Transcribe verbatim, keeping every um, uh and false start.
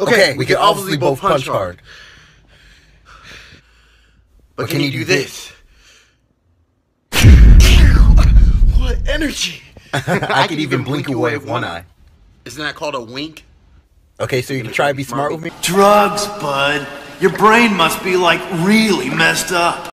Okay, we can obviously both punch hard. But can you do this? What energy! I could even blink away with one eye. Isn't that called a wink? Okay, so you can try to be smart with me? Drugs, bud. Your brain must be, like, really messed up.